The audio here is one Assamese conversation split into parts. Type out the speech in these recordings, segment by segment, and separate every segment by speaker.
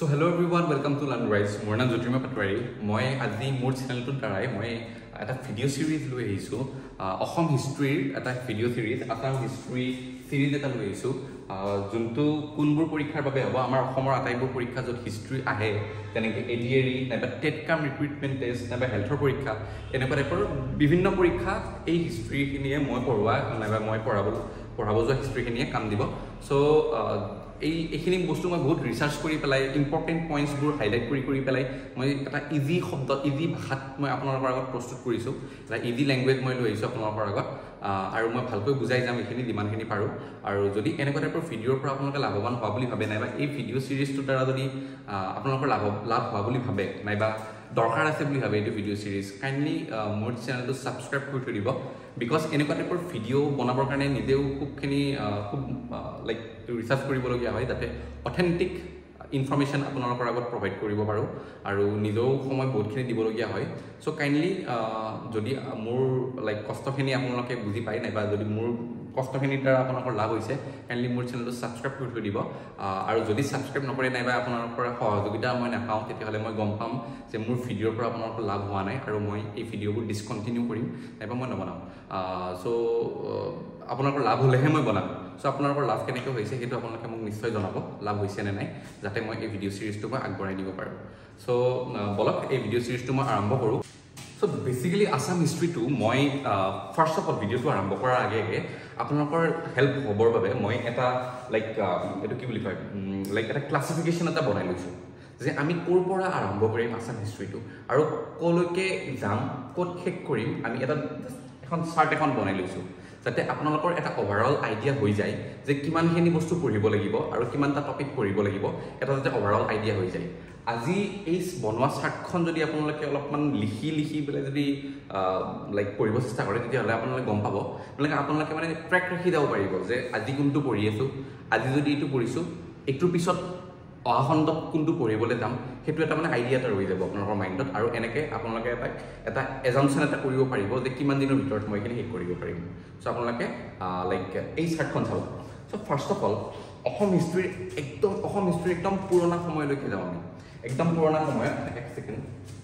Speaker 1: So hello everyone, welcome to Learn Rise. My name is Jyotirma Patwari. I আজি মোৰ চেনেলটোৰ দ্বাৰাই মই এটা ভিডিও সিৰিজ লৈ আহিছো অসম হিষ্ট্ৰীৰ এটা video series Assam history series এটা লৈ আহিছো যোনটো কোনবোৰ পৰীক্ষাৰ বাবে হ'ব আমাৰ অসমৰ আটাইবোৰ পৰীক্ষা যত হিষ্ট্ৰী আহে তেনেকে ADRE নাইবা TET কাম ৰিক্ৰুটমেন্ট টেষ্ট নাইবা হেলথৰ পৰীক্ষা এনেকুৱা টাইপৰ বিভিন্ন পৰীক্ষা এই হিষ্ট্ৰীখিনিয়ে মই পঢ়োৱা নাইবা মই পঢ়াব যোৱা হিষ্ট্ৰীখিনিয়ে কাম দিব সো এইখিনি বস্তু মই বহুত ৰিসাৰ্চ কৰি পেলাই ইম্পৰ্টেন্ট পইণ্টছবোৰ হাইলাইট কৰি পেলাই মই এটা ইজি শব্দ ইজি ভাষাত মই আপোনালোকৰ আগত প্ৰস্তুত কৰিছো এটা ইজি ল্যাঙ্গুৱেজ মই লৈ আহিছো আপোনালোকৰ আগত আৰু মই ভালকৈ বুজাই যাম এইখিনি যিমানখিনি পাৰো আৰু যদি এনেকুৱা টাইপৰ ভিডিঅ'ৰ পৰা আপোনালোকে লাভৱান হোৱা বুলি ভাবে নাইবা এই ভিডিঅ' সিৰিজটোৰ দ্বাৰা যদি আপোনালোকৰ লাভ হোৱা বুলি ভাবে নাইবা দৰকাৰ আছে বুলি ভাবে এই ভিডিঅ' সিৰিজ কাইন্ডলি মোৰ চেনেলটো সাবস্ক্ৰাইব কৰি থৈ দিব বিকজ এনেকুৱা টাইপৰ ভিডিঅ' বনাবৰ কাৰণে নিজেও খুবখিনি খুব লাইক ৰিসাৰ্চ কৰিবলগীয়া হয় যাতে অথেন্টিক ইনফৰমেশন আপোনালোকৰ আগত প্ৰভাইড কৰিব পাৰো আৰু নিজেও সময় বহুতখিনি দিবলগীয়া হয় সো কাইন্ডলি যদি মোৰ লাইক কষ্টখিনি আপোনালোকে বুজি পায় নাইবা যদি মোৰ কষ্টখিনিৰ দ্বাৰা আপোনালোকৰ লাভ হৈছে কাইন্ডলি মোৰ চেনেলটো সাবস্ক্ৰাইব কৰি থৈ দিব আৰু যদি সাবস্ক্ৰাইব নকৰে নাইবা আপোনালোকৰ সহযোগিতা মই নাপাওঁ তেতিয়াহ'লে মই গম পাম যে মোৰ ভিডিঅ'ৰ পৰা আপোনালোকৰ লাভ হোৱা নাই আৰু মই এই ভিডিঅ'বোৰ ডিসকন্টিনিউ কৰিম নাইবা মই নবনাম সো আপোনালোকৰ লাভ হ'লেহে মই বনাম সো আপোনালোকৰ লাভ কেনেকৈ হৈছে সেইটো আপোনালোকে মোক নিশ্চয় জনাব লাভ হৈছে নে নাই যাতে মই এই ভিডিঅ' সিৰিজটো মই আগবঢ়াই দিব পাৰোঁ সো বলক এই ভিডিঅ' সিৰিজটো মই আৰম্ভ কৰোঁ সো বেসিক্যালি আসাম হিষ্ট্ৰীটো মই ফাৰ্স্ট অফ অল ভিডিঅ'টো আৰম্ভ কৰাৰ আগে আপোনালোকৰ হেল্প হ'বৰ বাবে মই এটা লাইক এটো কি বুলি কয় লাইক এটা ক্লাসিফিকেশন এটা বনাই লৈছো যে আমি কোৰ পৰা আৰম্ভ কৰিম আসাম হিষ্ট্ৰীটো আৰু কলৈকে যাম ক'ত শেষ কৰিম আমি এটা এখন চাৰ্ট এখন বনাই লৈছো যাতে আপোনালোকৰ এটা ওভাৰঅল আইডিয়া হৈ যায় যে কিমানখিনি বস্তু পঢ়িব লাগিব আৰু কিমানটা টপিক পঢ়িব লাগিব এটা যাতে ওভাৰঅল আইডিয়া হৈ যায় আজি এই বনোৱা চাৰ্টখন যদি আপোনালোকে অলপমান লিখি পেলাই যদি লাইক পঢ়িব চেষ্টা কৰে তেতিয়াহ'লে আপোনালোকে গম পাব আপোনালোকে মানে ট্ৰেক ৰাখি যাব পাৰিব যে আজি কোনটো পঢ়ি আছো আজি যদি এইটো পঢ়িছো এইটোৰ পিছত অহা খণ্ডত কোনটো পঢ়িবলৈ যাম সেইটো এটা মানে আইডিয়া এটা ৰৈ যাব আপোনালোকৰ মাইণ্ডত আৰু এনেকে আপোনালোকে এটা এজাম্পশন এটা কৰিব পাৰিব যে কিমান দিনৰ ভিতৰত মই এইখিনি শেষ কৰিব পাৰিম সো আপোনালোকে লাইক এই চাৰ্টখন চাব so first of all Assam হিষ্ট্ৰীৰ একদম পুৰণা সময়লৈকে যাওঁ আমি একদম পুৰণা সময়ত এক সেকেন্ড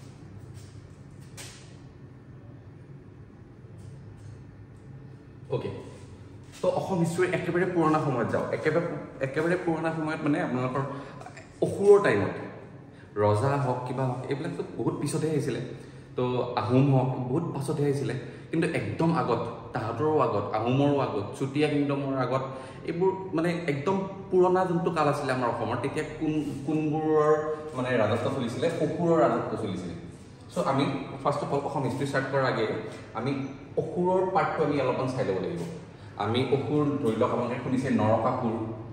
Speaker 1: ওকে তো অসম হিষ্ট্ৰী একেবাৰে পুৰণা সময়ত যাওঁ একেবাৰে পুৰণা সময়ত মানে আপোনালোকৰ অসুৰৰ টাইমত ৰজা হওক কিবা হওক এইবিলাক তো বহুত পিছতে আহিছিলে তো আহোম হওক বহুত পাছতে আহিছিলে কিন্তু একদম আগত তাহাঁতৰো আগত আহোমৰো আগত চুতীয়া কিংডমৰ আগত এইবোৰ মানে একদম পুৰণা যোনটো কাল আছিলে আমাৰ অসমৰ তেতিয়া কোনবোৰৰ মানে ৰাজত্ব চলিছিলে অসুৰৰ ৰাজত্ব চলিছিলে সো আমি first of all Assam history start কৰাৰ আগে আমি অসুৰৰ পাৰ্টটো আমি অলপমান চাই ল'ব লাগিব আমি অসুৰ ধৰি লওক আপোনালোকে শুনিছে নৰকাসুৰ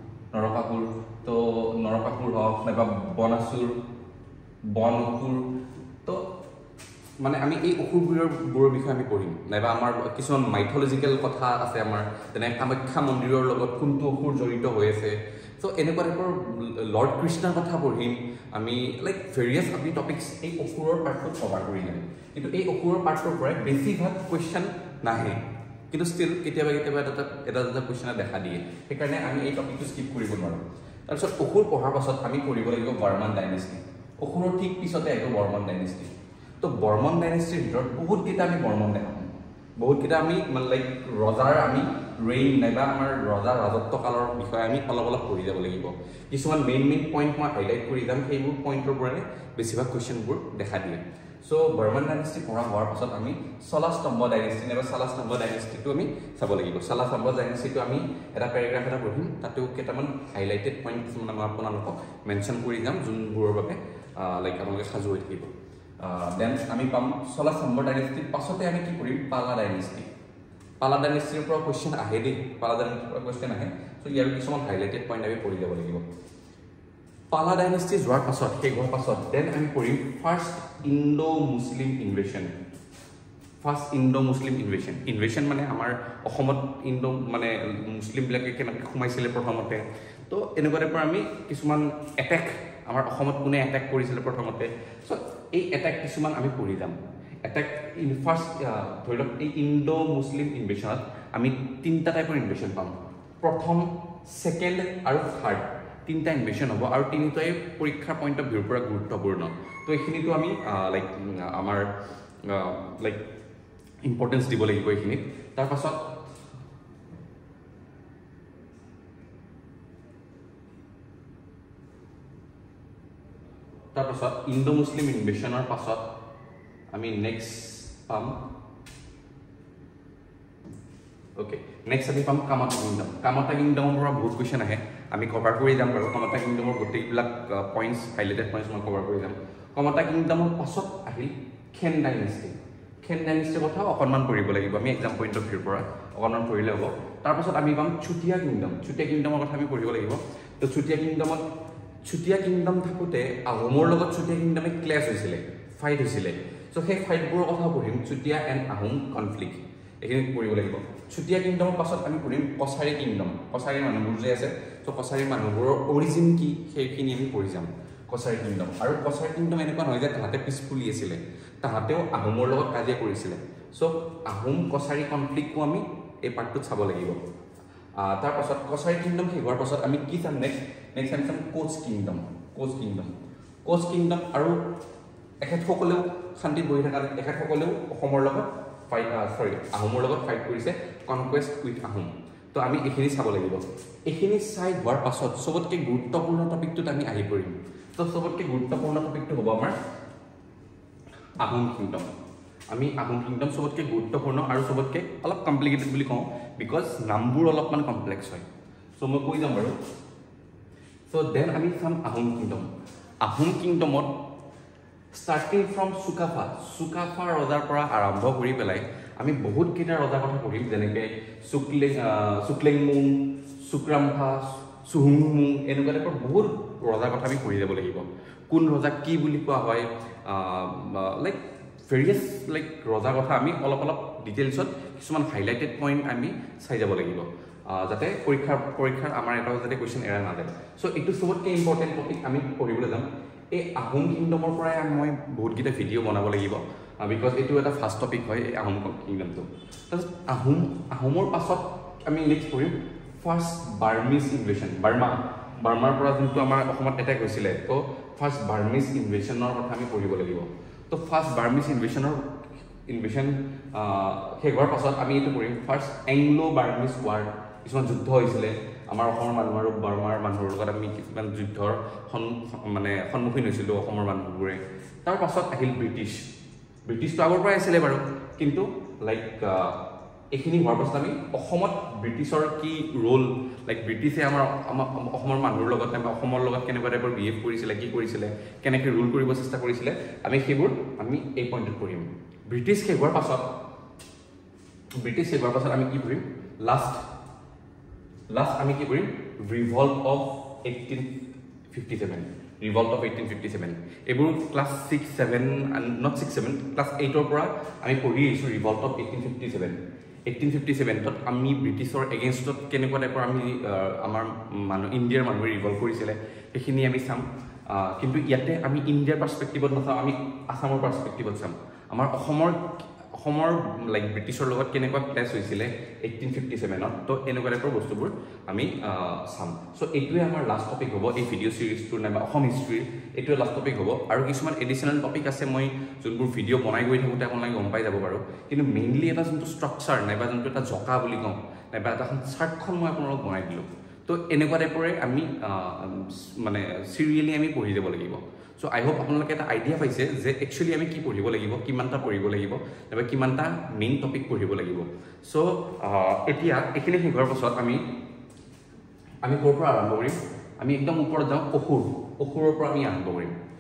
Speaker 1: তো নৰকাসুৰ হওক নাইবা বনাসুৰ বনসুৰ তো মানে আমি এই অসুৰবোৰৰ বিষয়ে আমি পঢ়িম নাইবা আমাৰ কিছুমান মাইথলজিক্যাল কথা আছে আমাৰ যেনে কামাখ্যা মন্দিৰৰ লগত কোনটো অসুৰ জড়িত হৈ আছে সো এনেকুৱা টাইপৰ লৰ্ড কৃষ্ণৰ কথা পঢ়িম আমি লাইক ভেৰিয়াছ আমি টপিকছ এই অসুৰৰ পাৰ্টটো কভাৰ কৰি যাম কিন্তু এই অসুৰৰ পাৰ্টটোৰ পৰাই বেছিভাগ কুৱেশ্যন নাহে কিন্তু ষ্টিল কেতিয়াবা এটা কুৱেশ্যনে দেখা দিয়ে সেইকাৰণে আমি এই টপিকটো স্কিপ কৰিব নোৱাৰোঁ তাৰপিছত অসুৰ পঢ়াৰ পাছত আমি পঢ়িব লাগিব বৰ্মন ডাইনেষ্টি অসুৰৰ ঠিক পিছতে আহিব বৰ্মন ডাইনেষ্টি তো বৰ্মন ডাইনেষ্টিৰ ভিতৰত বহুতকেইটা আমি বৰ্মন দেখাম বহুতকেইটা আমি মানে লাইক ৰজাৰ আমি ৰেইন নাইবা আমাৰ ৰজাৰ ৰাজত্ব কালৰ বিষয়ে আমি অলপ পঢ়ি যাব লাগিব কিছুমান মেইন পইণ্ট মই হাইলাইট কৰি যাম সেইবোৰ পইণ্টৰ পৰাই বেছিভাগ কুৱেশ্যনবোৰ দেখা দিয়ে সো বৰ্মন ডাইনেষ্টি পঢ়া হোৱাৰ পাছত আমি চলাস্তম্ভ ডাইনেষ্টি নাইবা চালাস্তম্ভ ডাইনেষ্টিটো আমি চাব লাগিব চালাস্তম্ভ ডাইনেষ্টিটো আমি এটা পেৰাগ্ৰাফ এটা পঢ়িম তাতেও কেইটামান হাইলাইটেড পইণ্ট কিছুমান মই আপোনালোকক মেনশ্যন কৰি যাম যোনবোৰৰ বাবে লাইক আপোনালোকে সাজু হৈ থাকিব দেন আমি পাম চলাস্তম্ভ ডাইনেষ্টিৰ পাছতে আমি কি কৰিম পালা ডাইনেষ্টিৰ পৰা কুৱেশ্যন আহে দেই পালা ডাইনেষ্টিৰ পৰা কুৱেশ্যন আহে সো ইয়াৰ কিছুমান হাইলাইটেড পইণ্ট আমি পঢ়ি যাব লাগিব পালা ডাইনেষ্টি যোৱাৰ পাছত শেষ হোৱাৰ পাছত দেন আমি পঢ়িম ফাৰ্ষ্ট ইণ্ডো মুছলিম ইনভেশ্যন মানে আমাৰ অসমত ইণ্ডো মানে মুছলিমবিলাকে কেনেকৈ সোমাইছিলে প্ৰথমতে তো এনেকুৱা টাইপৰ আমি কিছুমান এটেক আমাৰ অসমত কোনে এটেক কৰিছিলে প্ৰথমতে সো এই এটেক কিছুমান আমি পঢ়ি যাম এটেক ইন ফাৰ্ষ্ট ধৰি লওক এই ইণ্ডো মুছলিম ইনভেশ্যনত আমি তিনিটা টাইপৰ ইনভেশ্যন পাম প্ৰথম সেকেন্ড আৰু থাৰ্ড তিনিটা ইনভেশন হ'ব আৰু তিনিটাই পৰীক্ষাৰ পইণ্ট অফ ভিউৰ পৰা গুৰুত্বপূৰ্ণ তো এইখিনিতো আমি লাইক আমাৰ লাইক ইম্পৰ্টেঞ্চ দিব লাগিব এইখিনিত তাৰপাছত ইণ্ডো মুছলিম ইনভেশনৰ পাছত আমি নেক্সট পাম ওকে নেক্সট আমি পাম কামাতা কিংডমৰ পৰা বহুত কোৱেশ্চন আহে আমি কভাৰ কৰি যাম বাৰু কামাতা কিংডমৰ গোটেইবিলাক পইণ্টছ হাইলাইটেড পইণ্টছ মই কভাৰ কৰি যাম কামাতা কিংডমৰ পাছত আহিল খেন ডাইনেষ্টিৰ কথা অকণমান পঢ়িব লাগিব আমি এক্সাম পইণ্ট অফ ভিউৰ পৰা অকণমান পঢ়িলে হ'ব তাৰপাছত আমি পাম চুতীয়া কিংডমৰ কথা আমি পঢ়িব লাগিব তো চুতীয়া কিংডম থাকোঁতে আহোমৰ লগত চুতীয়া কিংডমে ক্লেছ হৈছিলে ফাইট হৈছিলে চ' সেই ফাইটবোৰৰ কথা পঢ়িম চুতীয়া এণ্ড আহোম কনফ্লিক্ট এইখিনি পঢ়িব লাগিব চুতীয়া কিংডমৰ পাছত আমি পঢ়িম কছাৰী কিংডম কছাৰী মানুহবোৰ যে আছে চ' কছাৰী মানুহবোৰৰ অৰিজিন কি সেইখিনি আমি পঢ়ি যাম কছাৰী কিংডম আৰু কছাৰী কিংডম এনেকুৱা নহয় যে তাহাঁতে পিছফুলি আছিলে তাহাঁতেও আহোমৰ লগত কাজিয়া কৰিছিলে চ' আহোম কছাৰী কনফ্লিক্টটো আমি এই পাৰ্টটোত চাব লাগিব তাৰপাছত কছাৰী কিংডম শেষ হোৱাৰ পাছত আমি কি চাম নেক্সট আমি চাম কোচ কিংডম আৰু এখেতসকলেও শান্তিত বহি থকা এখেতসকলেও অসমৰ লগত আহোমৰ লগত ফাইট কৰিছে কনকুৱেষ্ট উইথ আহোম তো আমি এইখিনি চাব লাগিব এইখিনি চাই হোৱাৰ পাছত চবতকৈ গুৰুত্বপূৰ্ণ টপিকটোত আমি আহি পৰিম তো চবতকৈ গুৰুত্বপূৰ্ণ টপিকটো হ'ব আমাৰ আহোম কিংডম আমি আহোম কিংডম চবতকৈ গুৰুত্বপূৰ্ণ আৰু চবতকৈ অলপ কমপ্লিকেটেড বুলি কওঁ বিকজ নামবোৰ অলপমান কমপ্লেক্স হয় চ' মই কৈ যাম বাৰু চ' দেন আমি চাম আহোম কিংডমত ষ্টাৰ্টিং ফ্ৰম চুকাফা ৰজাৰ পৰা আৰম্ভ কৰি পেলাই আমি বহুতকেইটা ৰজাৰ কথা পঢ়িম যেনেকৈ চুকলেংমুং চুকৰামফা চুহুংমুং এনেকুৱা টাইপৰ বহুত ৰজাৰ কথা আমি পঢ়ি যাব লাগিব কোন ৰজাক কি বুলি কোৱা হয় লাইক ভেৰিয়াছ লাইক ৰজাৰ কথা আমি অলপ ডিটেইলছত কিছুমান হাইলাইটেড পইণ্ট আমি চাই যাব লাগিব যাতে পৰীক্ষাৰ আমাৰ এটাও যাতে কুৱেশ্যন এৰা নাযায় চ' এইটো চবতকৈ ইম্পৰ্টেণ্ট টপিক আমি পঢ়িবলৈ যাম এই আহোম কিংডমৰ পৰাই মই বহুতকেইটা ভিডিঅ' বনাব লাগিব বিকজ এইটো এটা ফাৰ্ষ্ট টপিক হয় এই আহোম কিংডমটো তাৰপিছত আহোমৰ পাছত আমি নেক্সট পঢ়িম ফাৰ্ষ্ট বাৰ্মিজ ইনভেশ্যন বাৰ্মাৰ পৰা যোনটো আমাৰ অসমত এটেক হৈছিলে তো ফাৰ্ষ্ট বাৰ্মিজ ইনভেশ্যনৰ কথা আমি পঢ়িব লাগিব তো ফাৰ্ষ্ট বাৰ্মিজ ইনভেশ্যন শেষ হোৱাৰ পাছত আমি এইটো পঢ়িম ফাৰ্ষ্ট এংলো বাৰ্মিজ ৱাৰ কিছুমান যুদ্ধ হৈছিলে আমাৰ অসমৰ মানুহ আৰু বাৰ্মাৰ মানুহৰ লগত আমি কিছুমান যুদ্ধৰ সন্মুখীন হৈছিলোঁ অসমৰ মানুহবোৰে তাৰ পাছত আহিল ব্ৰিটিছটো আগৰ পৰাই আছিলে বাৰু কিন্তু লাইক এইখিনি হোৱাৰ পাছত আমি অসমত ব্ৰিটিছৰ কি ৰোল লাইক ব্ৰিটিছে আমাৰ অসমৰ মানুহৰ লগত নাইবা অসমৰ লগত কেনেকুৱা টাইপৰ বিহেভ কৰিছিলে কি কৰিছিলে কেনেকৈ ৰুল কৰিব চেষ্টা কৰিছিলে আমি সেইবোৰ আমি এই পইণ্টত পঢ়িম ব্ৰিটিছ শেষ হোৱাৰ পাছত আমি কি পঢ়িম লাষ্ট আমি কি কৰিম ৰিভল্ট অফ 1857 এইবোৰ ক্লাছ 6-7 ক্লাছ 8ৰ পৰা আমি পঢ়ি আহিছোঁ ৰিভল্ট অফ 1857 আমি ব্ৰিটিছৰ এগেইনষ্টত কেনেকুৱা টাইপৰ আমি আমাৰ ইণ্ডিয়াৰ মানুহে ৰিভল্ট কৰিছিলে সেইখিনি আমি চাম কিন্তু ইয়াতে আমি ইণ্ডিয়াৰ পাৰ্চপেক্টিভত নাচাওঁ আমি আছামৰ পাৰ্চপেক্টিভত চাম আমাৰ অসমৰ লাইক ব্ৰিটিছৰ লগত কেনেকুৱা ক্লেছ হৈছিলে 1857ত তো এনেকুৱা টাইপৰ বস্তুবোৰ আমি চাম চ' এইটোৱে আমাৰ লাষ্ট টপিক হ'ব এই ভিডিঅ' ছিৰিজটোৰ নাইবা অসম হিষ্ট্ৰীৰ এইটোৱে লাষ্ট টপিক হ'ব আৰু কিছুমান এডিশ্যনেল টপিক আছে মই যোনবোৰ ভিডিঅ' বনাই গৈ থাকোঁতে আপোনালোকে গম পাই যাব বাৰু কিন্তু মেইনলি এটা যোনটো ষ্ট্ৰাকচাৰ নাইবা যোনটো এটা জকা বুলি কওঁ নাইবা এটা চাৰ্টখন মই আপোনালোকক বনাই দিলোঁ তো এনেকুৱা টাইপৰে আমি চিৰিয়েলি আমি পঢ়ি যাব লাগিব চ' আই হোপ আপোনালোকে এটা আইডিয়া পাইছে যে একচুৱেলি আমি কি পঢ়িব লাগিব কিমানটা পঢ়িব লাগিব নাইবা কিমানটা মেইন টপিক পঢ়িব লাগিব চ' এতিয়া এইখিনি শেষ হোৱাৰ পাছত আমি ক'ৰ পৰা আৰম্ভ কৰিম আমি একদম ওপৰত যাওঁ অসুৰৰ পৰা আমি আৰম্ভ কৰিম